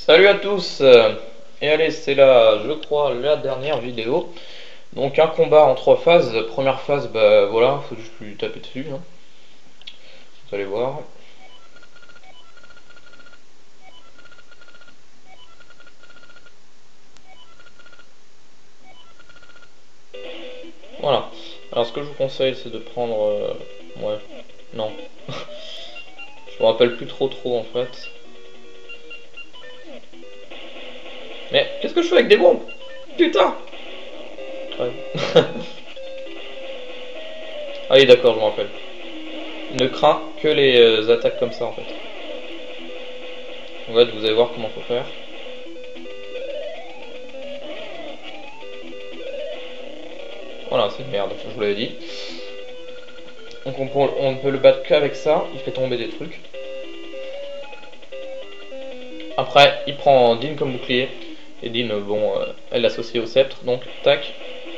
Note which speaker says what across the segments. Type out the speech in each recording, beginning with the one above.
Speaker 1: Salut à tous, et allez, c'est là, je crois, la dernière vidéo. Donc un combat en 3 phases. Première phase, bah voilà, faut juste lui taper dessus, hein. Vous allez voir. Voilà. Alors ce que je vous conseille, c'est de prendre... ouais, non. Je me rappelle plus trop en fait. Mais qu'est-ce que je fais avec des bombes? Putain. Ouais. Ah oui, d'accord, je me rappelle. Il ne craint que les attaques comme ça en fait. En fait, vous allez voir comment faut faire. Voilà, c'est une merde, je vous l'avais dit. Donc on ne peut le battre qu'avec ça, il fait tomber des trucs. Après, il prend Dean comme bouclier. Et Dean, bon, elle l'associe au sceptre, donc tac.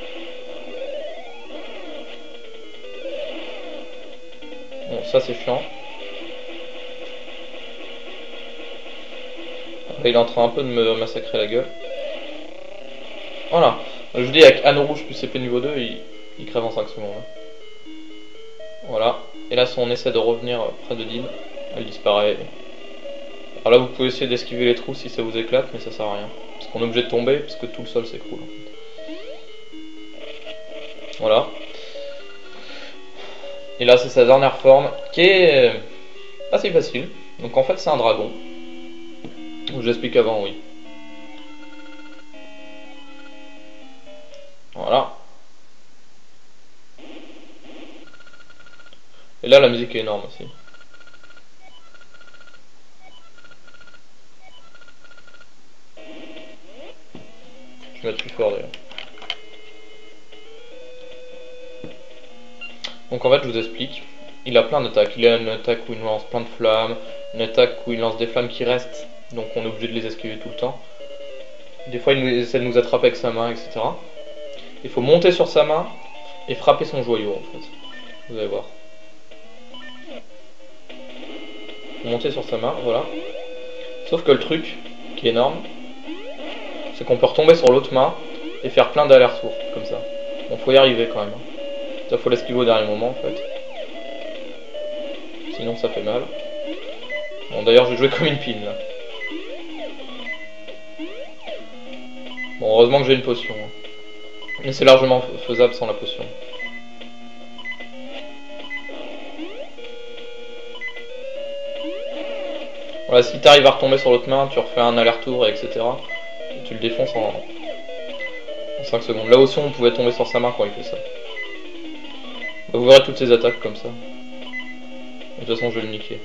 Speaker 1: Bon, ça c'est chiant. Après, il est en train un peu de me massacrer la gueule. Voilà. Je vous dis, avec anneau rouge plus épée niveau 2, il crève en 5 secondes. Voilà. Et là, si on essaie de revenir près de Dean, elle disparaît. Alors là, vous pouvez essayer d'esquiver les trous si ça vous éclate, mais ça sert à rien. Parce qu'on est obligé de tomber, parce que tout le sol s'écroule. En fait. Voilà. Et là, c'est sa dernière forme, qui est assez facile. Donc en fait, c'est un dragon. Je l'explique avant, oui. Voilà. Et là, la musique est énorme aussi. Je vais mettre plus fort d'ailleurs. Donc en fait, je vous explique. Il a plein d'attaques. Il a une attaque où il lance plein de flammes, une attaque où il lance des flammes qui restent, donc on est obligé de les esquiver tout le temps. Des fois, il essaie de nous attraper avec sa main, etc. Il faut monter sur sa main et frapper son joyau en fait. Vous allez voir. Monter sur sa main, voilà. Sauf que le truc, qui est énorme, c'est qu'on peut retomber sur l'autre main et faire plein d'allers-retours, comme ça. Bon, faut y arriver quand même. Ça, faut l'esquiver au dernier moment en fait. Sinon ça fait mal. Bon, d'ailleurs, je vais jouer comme une pine là. Bon, heureusement que j'ai une potion. Mais c'est largement faisable sans la potion. Voilà, si t'arrives à retomber sur l'autre main, tu refais un aller-retour, etc. Et tu le défonces en 5 secondes. Là aussi, on pouvait tomber sur sa main quand il fait ça. Vous verrez toutes ces attaques comme ça. De toute façon, je vais le niquer.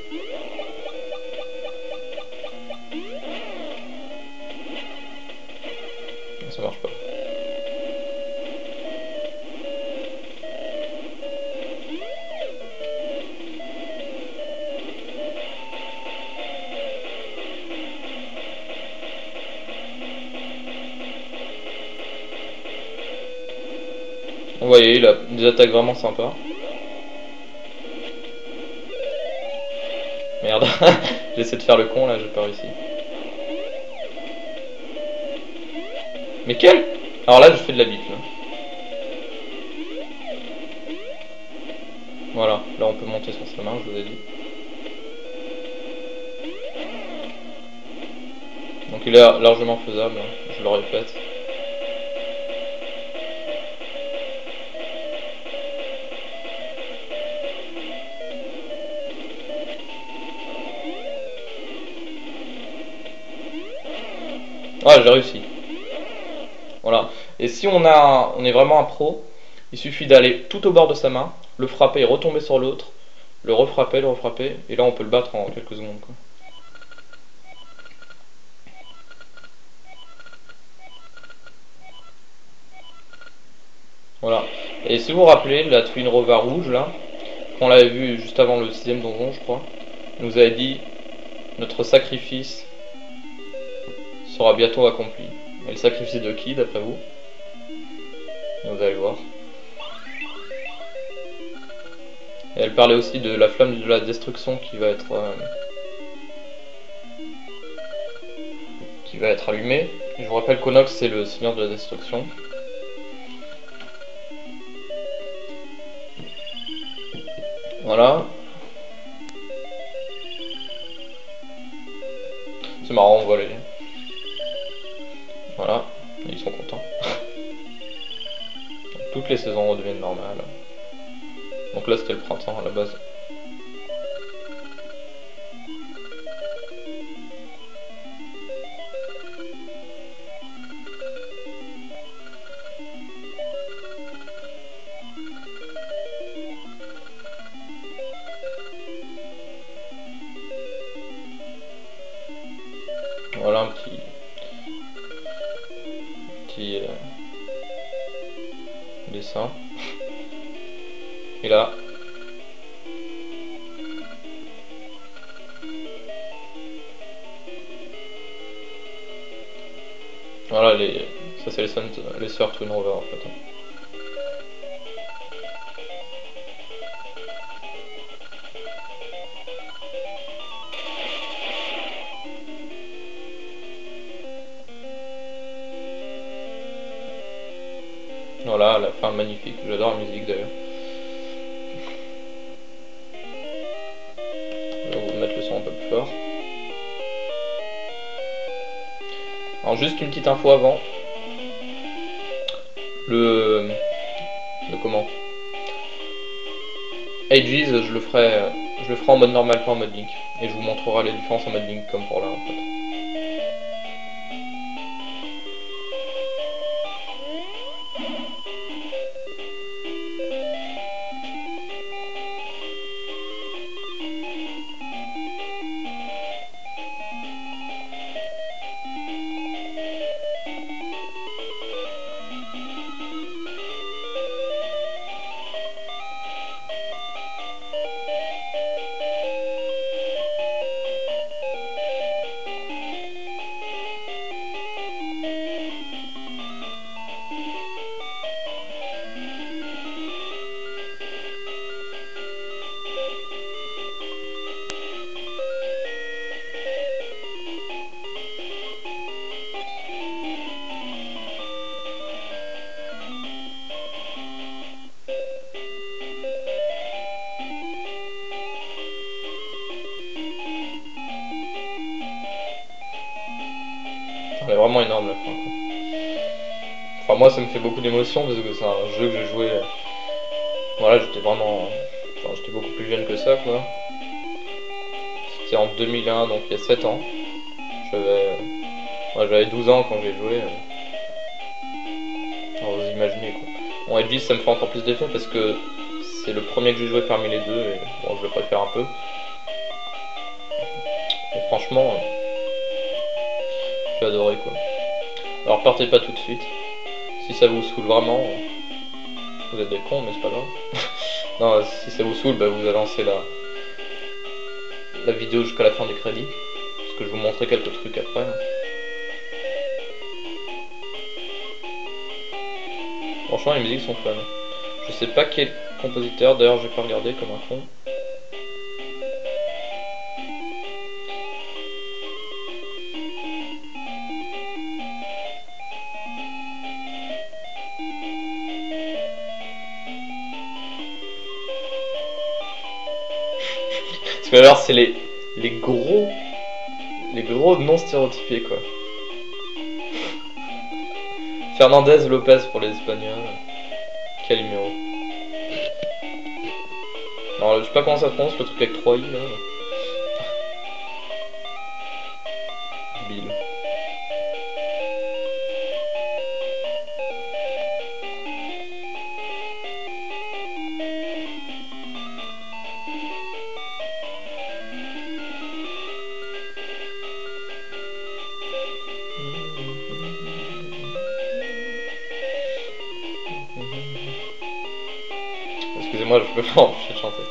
Speaker 1: Ça marche pas. Vous voyez, il a des attaques vraiment sympas. Merde, j'essaie de faire le con là, j'ai pas réussi. Mais quel? Alors là, je fais de la bite là. Voilà, là on peut monter sur sa main, je vous ai dit. Donc il est largement faisable, hein, je le répète. Ouais, j'ai réussi. Voilà. Et si on est vraiment un pro, il suffit d'aller tout au bord de sa main, le frapper et retomber sur l'autre, le refrapper, et là on peut le battre en quelques secondes, quoi. Voilà. Et si vous vous rappelez, la Twin Rova rouge, là, qu'on l'avait vu juste avant le 6ème donjon, je crois, nous avait dit notre sacrifice sera bientôt accompli. Et le sacrifice de qui, d'après vous? Vous allez voir. Et elle parlait aussi de la flamme de la destruction qui va être qui va être allumé. Je vous rappelle qu'Onox c'est le seigneur de la destruction. Voilà. C'est marrant, on voit les... Voilà, ils sont contents. Toutes les saisons redeviennent normales. Donc là c'était le printemps à la base. Voilà un petit dessin. Et là, voilà ça c'est les sœurs Twin Rover en fait. Voilà, la fin magnifique, j'adore la musique d'ailleurs. Je vais vous mettre le son un peu plus fort. Alors juste une petite info avant. Le comment Ages, je le ferai en mode normal, pas en mode Link. Et je vous montrerai les différences en mode Link comme pour là en fait. Elle est vraiment énorme la fin, quoi. Enfin moi ça me fait beaucoup d'émotion parce que c'est un jeu que j'ai joué. Voilà, j'étais vraiment. Enfin, j'étais beaucoup plus jeune que ça quoi. C'était en 2001, donc il y a 7 ans. J'avais 12 ans quand j'ai joué. Alors vous imaginez quoi. Bon, Edge ça me fait encore plus d'effet parce que c'est le premier que j'ai joué parmi les deux et bon, je le préfère un peu. Et franchement, j'ai adoré quoi. Alors partez pas tout de suite. Si ça vous saoule vraiment, vous êtes des cons mais c'est pas grave. Non, si ça vous saoule, bah, vous allez lancer la vidéo jusqu'à la fin du crédit. Parce que je vous montrerai quelques trucs après. Franchement les musiques sont fun. Je sais pas quel compositeur, d'ailleurs je vais pas regarder comme un con. Parce que alors c'est les gros non stéréotypés quoi. Fernandez Lopez pour les Espagnols. Calimero. Alors je sais pas comment ça se prononce le truc avec 3 i là. Bill. Excusez-moi, je peux pas empêcher de chanter.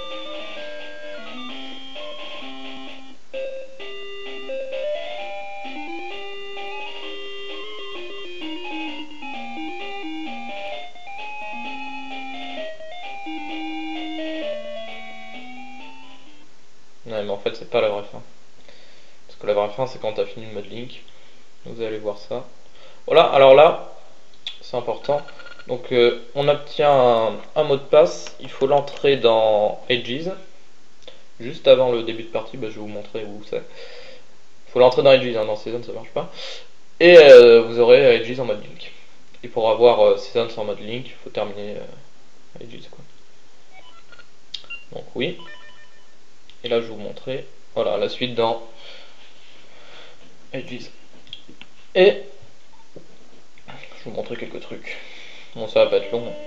Speaker 1: Ouais, mais en fait, c'est pas la vraie fin. Parce que la vraie fin, c'est quand t'as fini le mode Link. Vous allez voir ça. Voilà, alors là, c'est important. Donc on obtient un mot de passe, il faut l'entrer dans Edges. Juste avant le début de partie, bah, je vais vous montrer où c'est. Il faut l'entrer dans Edges, hein, dans Season ça marche pas. Et vous aurez Edges en mode Link. Et pour avoir Season en mode Link, il faut terminer Edges quoi. Donc oui. Et là je vais vous montrer. Voilà la suite dans Edges. Et je vais vous montrer quelques trucs. Bon ça va pas être long.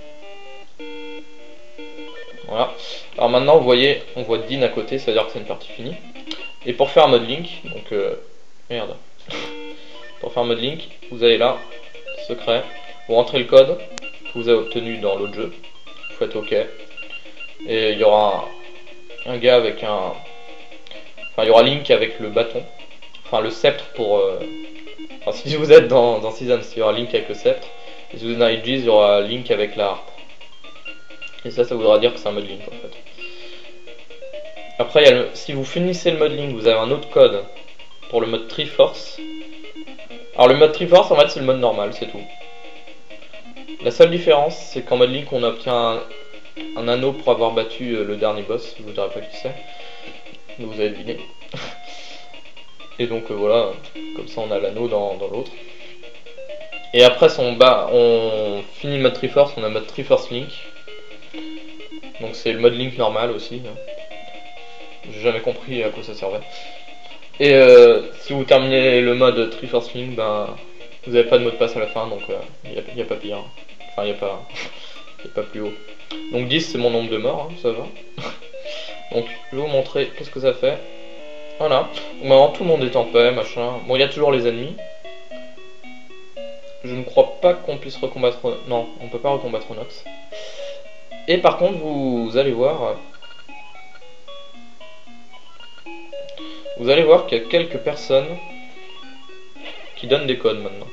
Speaker 1: Voilà. Alors maintenant vous voyez, on voit Dean à côté, ça veut dire que c'est une partie finie. Et pour faire un mode Link, donc merde. Pour faire un mode Link, vous allez là, secret, vous rentrez le code que vous avez obtenu dans l'autre jeu, vous faites OK. Et il y aura un gars avec un... Enfin il y aura Link avec le bâton, enfin le sceptre pour... Enfin si vous êtes dans Seasons, il y aura Link avec le sceptre. Et si vous êtes dans Edges, il y aura Link avec la harpe. Et ça voudra dire que c'est un mode Link en fait. Après, si vous finissez le mode Link, vous avez un autre code pour le mode Triforce. Alors le mode Triforce, en fait, c'est le mode normal, c'est tout. La seule différence, c'est qu'en mode Link, on obtient un anneau pour avoir battu le dernier boss. Je vous dirai pas qui c'est, mais vous avez deviné. Et donc voilà, comme ça on a l'anneau dans l'autre. Et après, on finit le mode Triforce, on a le mode Triforce Link. Donc c'est le mode Link normal aussi. J'ai jamais compris à quoi ça servait. Et si vous terminez le mode Triforce Link, ben vous n'avez pas de mot de passe à la fin, donc il n'y a pas pire. Enfin, il n'y a pas plus haut. Donc 10 c'est mon nombre de morts, hein, ça va. Donc je vais vous montrer qu'est-ce que ça fait. Voilà. Maintenant tout le monde est en paix, machin. Bon, il y a toujours les ennemis. Je ne crois pas qu'on puisse recombattre... Non, on peut pas recombattre Nox. Et par contre, vous allez voir... Vous allez voir qu'il y a quelques personnes qui donnent des codes maintenant.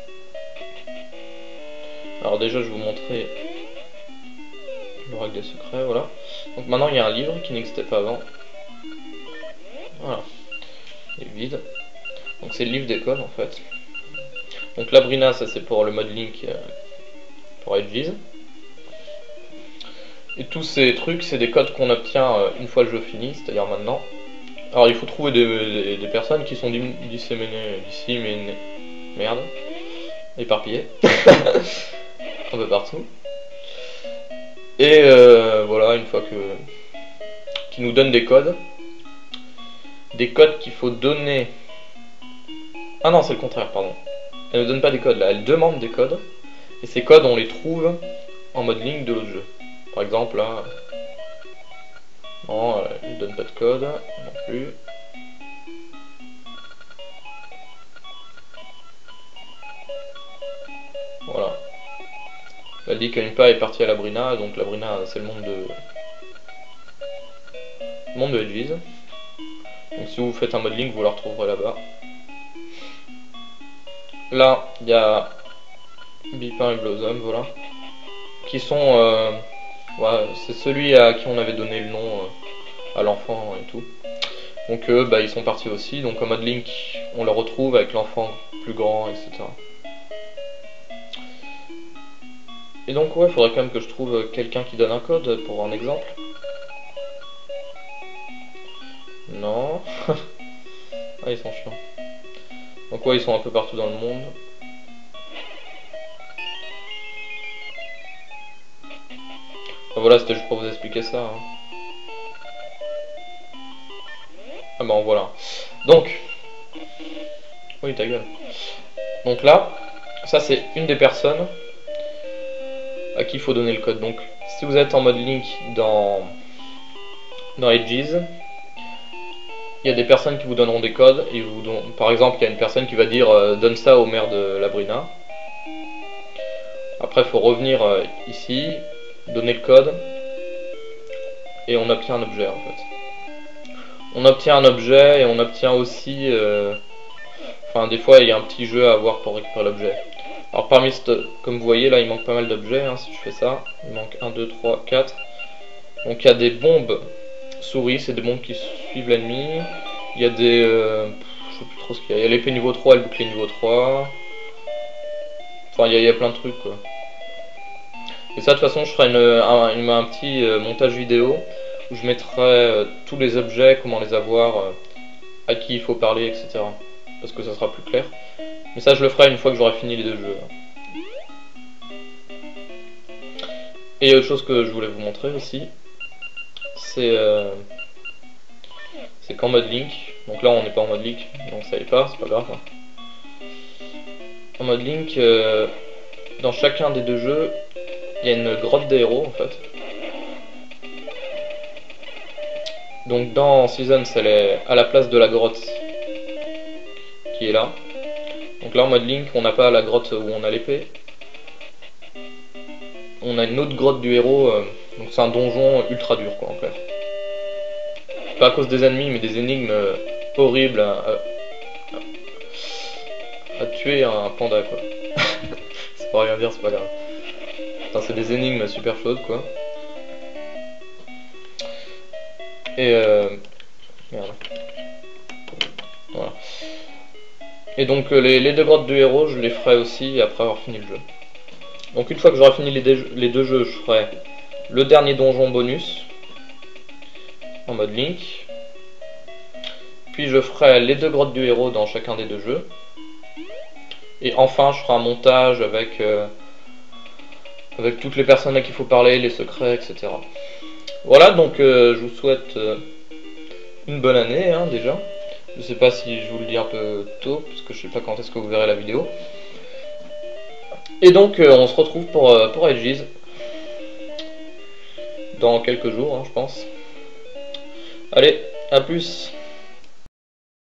Speaker 1: Alors déjà, je vais vous montrer le règle des secrets, voilà. Donc maintenant, il y a un livre qui n'existait pas avant. Voilà. Il est vide. Donc c'est le livre des codes en fait. Donc la Brina, ça c'est pour le mode Link pour Edges. Et tous ces trucs, c'est des codes qu'on obtient une fois le jeu fini, c'est-à-dire maintenant. Alors il faut trouver des personnes qui sont disséminées, merde, éparpillées, un peu partout. Et voilà, une fois qui nous donnent des codes qu'il faut donner. Ah non, c'est le contraire, pardon. Elle ne donne pas des codes là, elle demande des codes. Et ces codes, on les trouve en mode Link de l'autre jeu. Par exemple, là. Non, elle ne donne pas de code non plus. Voilà. Elle dit qu'Anpa est partie à la Brina, donc la Brina c'est le monde de Edges. Donc si vous faites un mode Link, vous la retrouverez là-bas. Là, il y a Bipin et Blossom, voilà. Qui sont... ouais, c'est celui à qui on avait donné le nom à l'enfant et tout. Donc eux, bah, ils sont partis aussi. Donc en mode Link, on le retrouve avec l'enfant plus grand, etc. Et donc ouais, il faudrait quand même que je trouve quelqu'un qui donne un code pour un exemple. Non. Ah, ils sont chiants. Donc ouais, ils sont un peu partout dans le monde. Enfin, voilà, c'était juste pour vous expliquer ça. Hein. Ah ben voilà. Donc. Oui, ta gueule. Donc là, ça c'est une des personnes à qui il faut donner le code. Donc si vous êtes en mode Link dans Edges, il y a des personnes qui vous donneront des codes. Et par exemple, il y a une personne qui va dire donne ça au maire de la Brina. Après, il faut revenir ici, donner le code, et on obtient un objet en fait. On obtient un objet et on obtient aussi... Enfin, des fois, il y a un petit jeu à avoir pour récupérer l'objet. Alors parmi comme vous voyez là, il manque pas mal d'objets, hein, si je fais ça. Il manque 1, 2, 3, 4. Donc il y a des bombes souris, c'est des bombes qui suivent l'ennemi. Il y a des... je sais plus trop ce qu'il y a. Il y a l'épée niveau 3 et le bouclier niveau 3. Enfin, il y a plein de trucs, quoi. Et ça, de toute façon, je ferai un petit montage vidéo où je mettrai tous les objets, comment les avoir, à qui il faut parler, etc. Parce que ça sera plus clair. Mais ça, je le ferai une fois que j'aurai fini les deux jeux. Et il y a autre chose que je voulais vous montrer aussi. C'est qu'en mode Link, donc là on n'est pas en mode Link, donc ça y est pas, c'est pas grave. En mode Link, dans chacun des deux jeux, il y a une grotte des héros en fait. Donc dans Season, c'est à la place de la grotte qui est là. Donc là en mode Link, on n'a pas la grotte où on a l'épée. On a une autre grotte du héros, donc c'est un donjon ultra dur quoi en clair. Pas à cause des ennemis, mais des énigmes horribles à tuer un panda quoi. C'est pas rien dire, c'est pas grave. Enfin, c'est des énigmes super chaudes quoi. Et merde. Voilà. Et donc les deux grottes du héros, je les ferai aussi après avoir fini le jeu. Donc une fois que j'aurai fini les deux jeux, je ferai le dernier donjon bonus en mode Link. Puis je ferai les deux grottes du héros dans chacun des deux jeux. Et enfin je ferai un montage avec toutes les personnes à qui il faut parler, les secrets, etc. Voilà, donc je vous souhaite une bonne année hein, déjà. Je sais pas si je vous le dis un peu tôt, parce que je sais pas quand est-ce que vous verrez la vidéo. Et donc on se retrouve pour Edges dans quelques jours, hein, je pense. Allez, à plus.